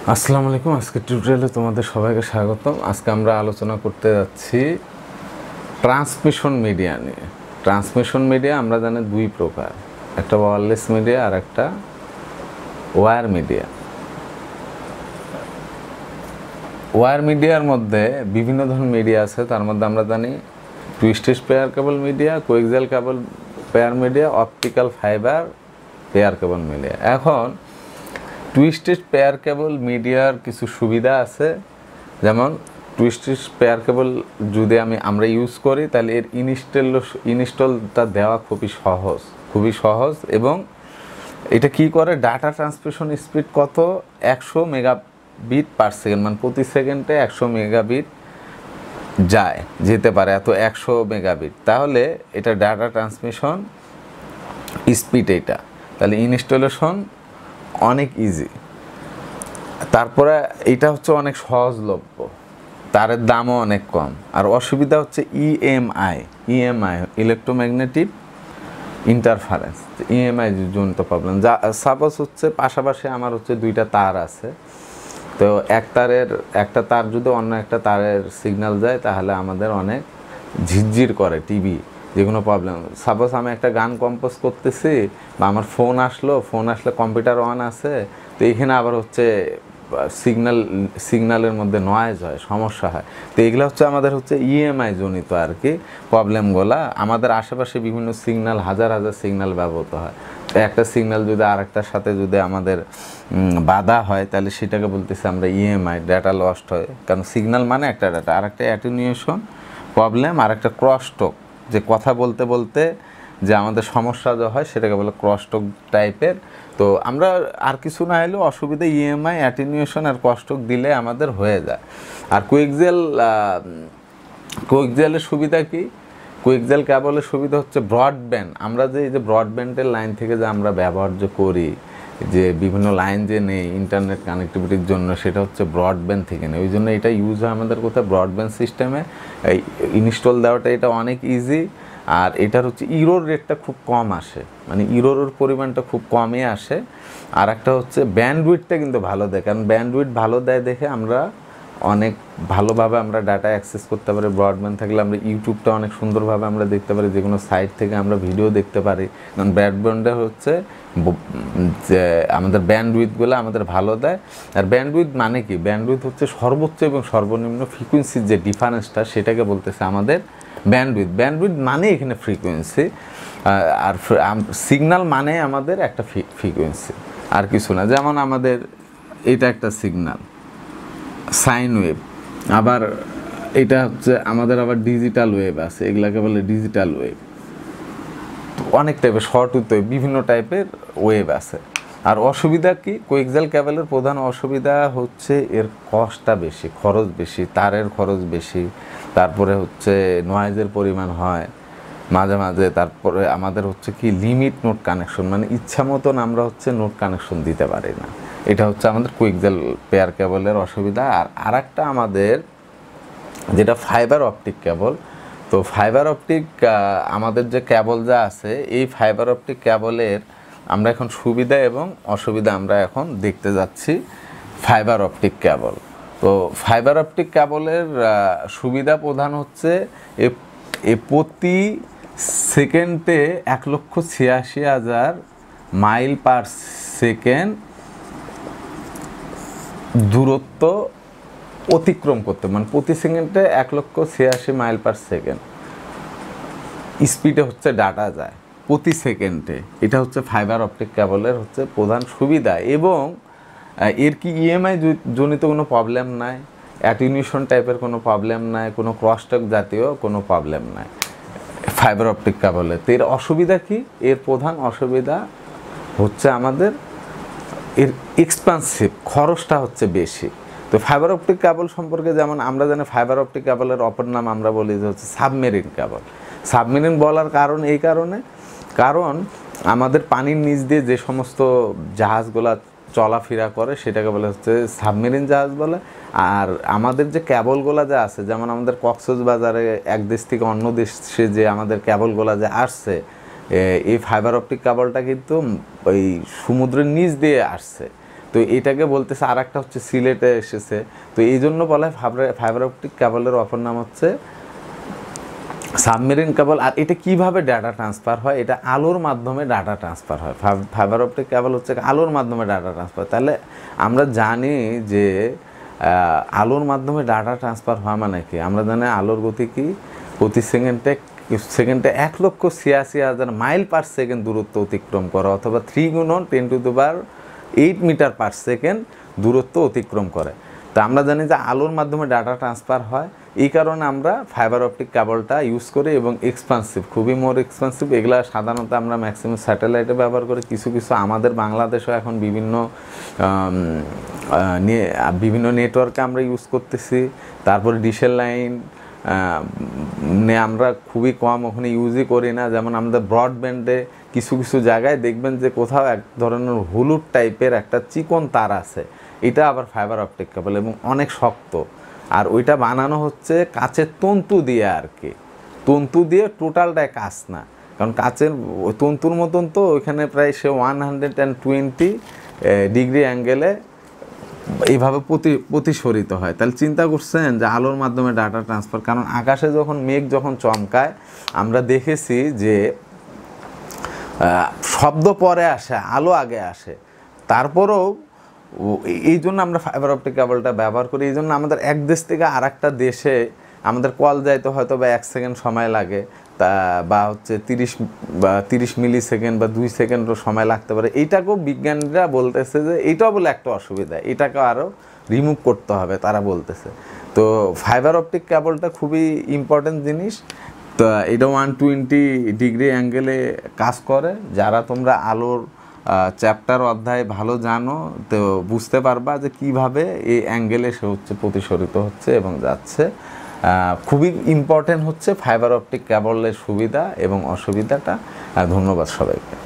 আসসালামু আলাইকুম। আজকে টিউটোরিয়ালে তোমাদের সবাইকে স্বাগতম। আজকে আমরা আলোচনা করতে যাচ্ছি ট্রান্সমিশন মিডিয়া নিয়ে। ট্রান্সমিশন মিডিয়া আমরা জানি দুই প্রকার, একটা ওয়্যারলেস মিডিয়া আর একটা ওয়্যার মিডিয়া। ওয়্যার মিডিয়ার মধ্যে বিভিন্ন ধরনের মিডিয়া আছে, তার মধ্যে আমরা জানি twisted pair cable media, coaxial cable pair media, optical fibre pair cable media. এখন টুইস্টেড পেয়ার কেবল মিডিয়ার কিছু সুবিধা আছে, যেমন টুইস্টেড পেয়ার কেবল যদি আমরা ইউজ করি তাহলে এর ইনস্টলটা দেওয়া খুবই সহজ এবং এটা কি করে, ডাটা ট্রান্সমিশন স্পিড কত 100 মেগাবিট পার সেকেন্ড, মানে প্রতি সেকেন্ডে 100 মেগাবিট যেতে পারে, এত 100 মেগাবিট। তাহলে এটা ডাটা ট্রান্সমিশন স্পিড, এটা তাহলে ইনস্টলেশন অনেক ইজি। তারপরে এটা হচ্ছে অনেক সহজলভ্য, তারের দামও অনেক কম। আর অসুবিধা হচ্ছে ইএমআই ইলেকট্রোম্যাগনেটিক ইন্টারফারেন্স, ইএমআই জনিত প্রবলেম। সাপোজ হচ্ছে পাশাপাশি আমার হচ্ছে দুইটা তার আছে, তো একটা তার যদি অন্য একটা তারের সিগন্যাল যায় তাহলে আমাদের অনেক ঝিরঝির করে টিভি, যে কোনো প্রবলেম। সাপোজ আমি একটা গান কম্পোজ করতেছি বা আমার ফোন আসলে কম্পিউটার অন আছে, তো এইখানে আবার হচ্ছে সিগন্যালের মধ্যে নয়েজ হয়, সমস্যা হয়। তো এগুলো হচ্ছে আমাদের হচ্ছে ইএমআই জনিত আর কি প্রবলেমগুলো। আমাদের আশেপাশে বিভিন্ন সিগন্যাল, হাজার সিগন্যাল ব্যবহৃত হয়, তো একটা সিগন্যাল যদি আরেকটার সাথে যদি আমাদের বাধা হয় তাহলে সেটাকে বলতেছি আমরা ইএমআই, ডাটা লস্ট হয়। কারণ সিগন্যাল মানে একটা ডাটা, আর একটা অ্যাটেনুয়েশন প্রবলেম, আর একটা ক্রসটক, যে কথা বলতে বলতে যে আমাদের সমস্যা যা হয় সেটাকে বলে ক্রসটক টাইপের। তো আমরা আর কিছু না এলেও অসুবিধা ইএমআই, অ্যাটেনুয়েশন আর ক্রসটক দিলে আমাদের হয়ে যায়। আর কোএক্সিয়ালের সুবিধা কি? কোএক্সিয়াল কেবলের সুবিধা হচ্ছে ব্রডব্যান্ড। আমরা যে এই যে ব্রডব্যান্ডের লাইন থেকে যে আমরা ব্যবহার যে করি, যে বিভিন্ন লাইন যে নেই ইন্টারনেট কানেক্টিভিটির জন্য, সেটা হচ্ছে ব্রডব্যান্ড থেকে নেই। ওই জন্য এটা ইউজ হয় আমাদের কোথায়, ব্রডব্যান্ড সিস্টেমে। এই ইনস্টল দেওয়াটা এটা অনেক ইজি। আর এটার হচ্ছে ইরোর রেটটা খুব কম আসে, মানে ইরোরের পরিমাণটা খুব কমই আসে। আর একটা হচ্ছে ব্যান্ডউইডটা কিন্তু ভালো দেয়, কারণ ব্যান্ডউইড ভালো দেয় দেখে আমরা অনেক ভালোভাবে আমরা ডাটা অ্যাক্সেস করতে পারি। ব্রডব্যান্ড থাকলে আমরা ইউটিউবটা অনেক সুন্দরভাবে আমরা দেখতে পারি, যে কোনো সাইট থেকে আমরা ভিডিও দেখতে পারি। কারণ ব্রডব্যান্ডে হচ্ছে যে আমাদের ব্যান্ডউইথগুলো আমাদের ভালো দেয়। আর ব্যান্ডউইথ মানে কি? ব্যান্ডউইথ হচ্ছে সর্বোচ্চ এবং সর্বনিম্ন ফ্রিকোয়েন্সির যে ডিফারেন্সটা, সেটাকে বলতেছে আমাদের ব্যান্ডউইথ মানে এখানে ফ্রিকোয়েন্সি, আর সিগন্যাল মানে আমাদের একটা ফ্রিকোয়েন্সি, আর কিছু না। যেমন আমাদের এটা একটা সিগন্যাল সাইন ওয়েভ, আবার এটা হচ্ছে আমাদের আবার ডিজিটাল ওয়েভ আছে, এগুলাকে বলে ডিজিটাল ওয়েভ। অনেক টাইপের শর্ট ওয়েভ, বিভিন্ন টাইপের ওয়েভ আছে। আর অসুবিধা কি? কোএক্সিয়াল কেবলের প্রধান অসুবিধা হচ্ছে এর কস্টটা বেশি, খরচ বেশি, তারের খরচ বেশি, তারপরে হচ্ছে নয়েজের পরিমাণ হয় মাঝে মাঝে। তারপরে আমাদের হচ্ছে কি লিমিট নোট কানেকশন, মানে ইচ্ছা মতন আমরা হচ্ছে নোট কানেকশন দিতে পারি না। এটা হচ্ছে আমাদের কোএক্সিয়াল পেয়ার কেবলের অসুবিধা। আর আরেকটা আমাদের যেটা ফাইবার অপটিক কেবল, তো ফাইবার অপটিক আমাদের যে কেবল যা আছে, এই ফাইবার অপটিক কেবলের আমরা এখন সুবিধা এবং অসুবিধা আমরা এখন দেখতে যাচ্ছি। ফাইবার অপটিক কেবল, তো ফাইবার অপটিক কেবলের সুবিধা প্রধান হচ্ছে প্রতি সেকেন্ডে 1,86,000 মাইল পার সেকেন্ড দূরত্ব অতিক্রম করতে, মানে প্রতি সেকেন্ডে 1,86,000 মাইল পার সেকেন্ড স্পিডে হচ্ছে ডাটা যায় প্রতি সেকেন্ডে। এটা হচ্ছে ফাইবার অপটিক কেবলের হচ্ছে প্রধান সুবিধা। এবং এর কি ইএমআই জনিত কোনো প্রবলেম নাই, অ্যাটেনুয়েশন টাইপের কোনো প্রবলেম নাই, কোনো ক্রসটক জাতীয় কোনো প্রবলেম নাই ফাইবার অপটিক কেবলের। তো এর অসুবিধা কি? এর প্রধান অসুবিধা হচ্ছে আমাদের এর এক্সপেন্সিভ, খরচটা হচ্ছে বেশি। তো ফাইবার অপটিক কেবল সম্পর্কে যেমন আমরা জানি, ফাইবার অপটিক কেবলের অপর নাম আমরা বলি যে হচ্ছে সাবমেরিন কেবল। সাবমেরিন বলার কারণ এই কারণ আমাদের পানির নিচ দিয়ে যে সমস্ত জাহাজগুলো চলাফেরা করে সেটাকে বলে হচ্ছে সাবমেরিন জাহাজ বলে। আর আমাদের যে কেবলগুলো যা আছে, যেমন আমাদের কক্সবাজারে এক দেশ থেকে অন্য দেশে যে আমাদের কেবলগুলো যে আসছে, এই ফাইবার অপটিক কেবলটা কিন্তু ওই সমুদ্রের নিচ দিয়ে আসছে। তো এটাকে বলতেছে, আর একটা হচ্ছে সিলেটে এসেছে। তো এই জন্য বলা হয় ফাইবার অপটিক কেবলের অপর নাম হচ্ছে সাবমেরিন কেবল। আর এটা কিভাবে ডাটা ট্রান্সফার হয়, এটা আলোর মাধ্যমে ডাটা ট্রান্সফার হয়। ফাইবার অপটিক কেবল হচ্ছে আলোর মাধ্যমে ডাটা ট্রান্সফার। তাহলে আমরা জানি যে আলোর মাধ্যমে ডাটা ট্রান্সফার হওয়া মানে কি, আমরা জানি আলোর গতি কি, প্রতি সেকেন্ডে 1,86,000 মাইল পার সেকেন্ড দূরত্ব অতিক্রম করা, অথবা 3 × 10⁸ মিটার পার সেকেন্ড দূরত্ব অতিক্রম করে। তো আমরা জানি যে আলোর মাধ্যমে ডাটা ট্রান্সফার হয়, এই কারণে আমরা ফাইবার অপটিক কেবলটা ইউজ করি, এবং এক্সপেন্সিভ, খুবই মোর এক্সপেন্সিভ। এগুলা সাধারণত আমরা ম্যাক্সিমাম স্যাটেলাইটে ব্যবহার করি, কিছু কিছু আমাদের বাংলাদেশেও এখন বিভিন্ন নেটওয়ার্কে আমরা ইউজ করতেছি। তারপরে ডিশের লাইন আমরা খুবই কম ওখানে ইউজই করি না। যেমন আমাদের ব্রডব্যান্ডে কিছু কিছু জায়গায় দেখবেন যে কোথাও এক ধরনের হলুদ টাইপের একটা চিকন তার আছে, এটা আবার ফাইবার অপটিক কেবল, এবং অনেক শক্ত। আর ওইটা বানানো হচ্ছে কাচের তন্তু দিয়ে আর কি, তন্তু দিয়ে, টোটালটাই কাচ না, কারণ কাচের তন্তুর মতন তো ওইখানে প্রায় সে 120 ডিগ্রি অ্যাঙ্গেলে এইভাবে প্রতিসরিত হয়। তাহলে চিন্তা করছেন যে আলোর মাধ্যমে ডাটা ট্রান্সফার, কারণ আকাশে যখন মেঘ যখন চমকায় আমরা দেখেছি যে শব্দ পরে আসে, আলো আগে আসে। তারপরেও এই জন্য আমরা ফাইবার অপটিক কেবলটা ব্যবহার করি। এই জন্য আমাদের এক দেশ থেকে আর একটা দেশে আমাদের কল যাইতে হয়তো বা 1 সেকেন্ড সময় লাগে, তা বা হচ্ছে 30 মিলি সেকেন্ড বা 2 সেকেন্ডও সময় লাগতে পারে। এইটাকেও বিজ্ঞানীরা বলতেছে যে এইটাও বলে একটা অসুবিধা, এটাকে আরও রিমুভ করতে হবে তারা বলতেছে। তো ফাইবার অপটিক কেবলটা খুবই ইম্পর্টেন্ট জিনিস। তো এটা 120 ডিগ্রি অ্যাঙ্গেলে কাজ করে। যারা তোমরা আলোর চ্যাপ্টার অধ্যায় ভালো জানো, তো বুঝতে পারবা যে কিভাবে এই অ্যাঙ্গেলে সে হচ্ছে প্রতিসরিত হচ্ছে এবং যাচ্ছে। খুবই ইম্পর্টেন্ট হচ্ছে ফাইবার অপটিক কেবলের সুবিধা এবং অসুবিধাটা। ধন্যবাদ সবাইকে।